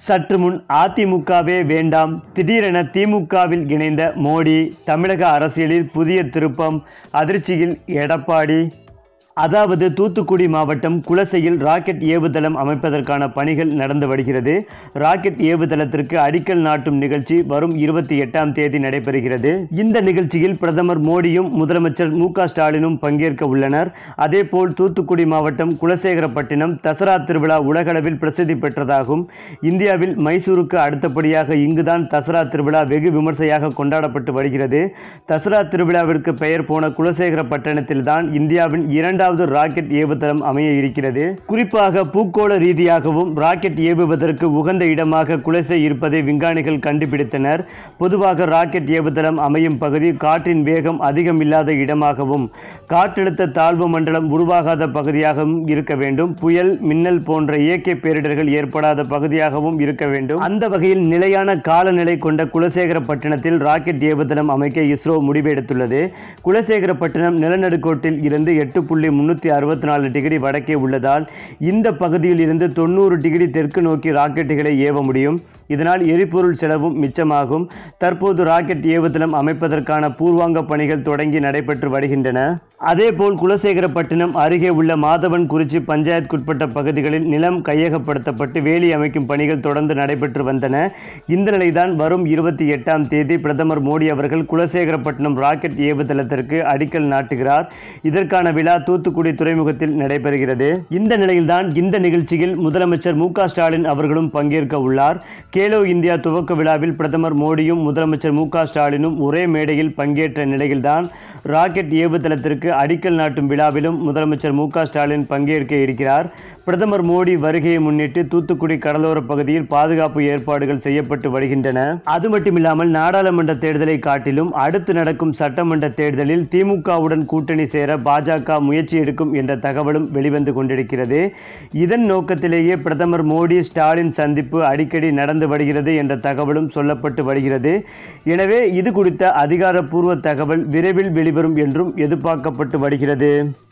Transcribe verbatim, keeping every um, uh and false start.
சற்று முன் அதிமுகவே வேண்டாம், திடீரென திமுகவில் இணைந்த மோடி. தமிழக அரசியலில் புதிய திருப்பம், அதிர்ச்சியில் எடப்பாடி. அதாவது தூத்துக்குடி மாவட்டம் குலசையில் ராக்கெட் ஏவுதளம் அமைப்பதற்கான பணிகள் நடந்து வருகிறது. ராக்கெட் ஏவுதளத்திற்கு அடிக்கல் நாட்டும் நிகழ்ச்சி வரும் இருபத்தி எட்டாம் தேதி நடைபெறுகிறது. இந்த நிகழ்ச்சியில் பிரதமர் மோடியும் முதலமைச்சர் மு க ஸ்டாலினும் பங்கேற்க உள்ளனர். அதேபோல் தூத்துக்குடி மாவட்டம் குலசேகரப்பட்டினம் தசரா திருவிழா உலகளவில் பிரசித்தி பெற்றதாகும். இந்தியாவில் மைசூருக்கு அடுத்தபடியாக இங்குதான் தசரா திருவிழா வெகு விமர்சையாக கொண்டாடப்பட்டு வருகிறது. தசரா திருவிழாவிற்கு பெயர் போன குலசேகரப்பட்டினத்தில்தான் இந்தியாவின் இரண்டு ராக்கெட் ஏவுதளம் அமைய இருக்கிறது. குறிப்பாக பூகோள ரீதியாகவும் ராக்கெட் ஏவுவதற்கு உகந்த இடமாக குலசை இருப்பதை விஞ்ஞானிகள் கண்டுபிடித்தனர். பொதுவாக ராக்கெட் ஏவுதளம் அமையும் பகுதி காற்றின் வேகம் அதிகம் இல்லாத இடமாகவும் காற்றழுத்த தாழ்வு மண்டலம் உருவாகாத பகுதியாகவும் இருக்க வேண்டும். புயல், மின்னல் போன்ற இயற்கை பேரிடர்கள் ஏற்படாத பகுதியாகவும் இருக்க வேண்டும். அந்த வகையில் நிலையான காலநிலை கொண்ட குலசேகரப்பட்டினத்தில் ராக்கெட் ஏவுதளம் அமைக்க இஸ்ரோ முடிவெடுத்துள்ளது. குலசேகரப்பட்டினம் நிலநடுக்கோட்டில் இருந்து எட்டு புள்ளி முன்னூற்றி அறுபத்தி நாலு டிகிரி வடக்கே உள்ளதால் இந்த பகுதியில் இருந்து தொண்ணூறு டிகிரி தெற்கு நோக்கி ராக்கெட்டுகளை ஏவ முடியும். இதனால் எரிபொருள் செலவும் மிச்சமாகும். தற்போது ராக்கெட் ஏவுதளம் அமைப்பதற்கான பூர்வாங்க பணிகள் தொடங்கி நடைபெற்று வருகின்றன. அதேபோல் குலசேகரப்பட்டினம் அருகே உள்ள மாதவன் குறிச்சி பஞ்சாயத்துக்குட்பட்ட பகுதிகளில் நிலம் கையகப்படுத்தப்பட்டு வேலி அமைக்கும் பணிகள் தொடர்ந்து நடைபெற்று வந்தன. இந்த நிலைதான் வரும் இருபத்தி எட்டாம் தேதி பிரதமர் மோடி அவர்கள் குலசேகரப்பட்டினம் ராக்கெட் ஏவுதளத்திற்கு அடிக்கல் நாட்டுகிறார். இதற்கான விழா தூத்துக்குடி துறைமுகத்தில் நடைபெறுகிறது. இந்த நிலையில்தான் இந்த நிகழ்ச்சியில் முதலமைச்சர் மு க ஸ்டாலின் அவர்களும் பங்கேற்க உள்ளார். கேலோ இந்தியா துவக்க விழாவில் பிரதமர் மோடியும் முதலமைச்சர் மு க ஸ்டாலினும் ஒரே மேடையில் பங்கேற்ற நிலையில்தான் ராக்கெட் ஏவுதளத்திற்கு அடிக்கல் நாட்டும் விழாவிலும் முதலமைச்சர் மு க ஸ்டாலின் பங்கேற்க இருக்கிறார். பிரதமர் மோடி வருகையை முன்னிட்டு தூத்துக்குடி கடலோர பகுதியில் பாதுகாப்பு ஏற்பாடுகள் செய்யப்பட்டு வருகின்றன. அது மட்டுமில்லாமல் நாடாளுமன்ற தேர்தலை காட்டிலும் அடுத்து நடக்கும் சட்டமன்ற தேர்தலில் திமுகவுடன் கூட்டணி சேர பாஜக முயற்சி எடுக்கும் என்ற தகவலும் வெளிவந்து கொண்டிருக்கிறது. இதன் நோக்கத்திலேயே பிரதமர் மோடி ஸ்டாலின் சந்திப்பு அடிக்கடி நடந்து வருகிறது என்ற தகவலும் சொல்லப்பட்டு வருகிறது. எனவே இது குறித்த அதிகாரப்பூர்வ தகவல் விரைவில் வெளிவரும் என்றும் எதிர்பார்க்கப்பட்டு வருகிறது.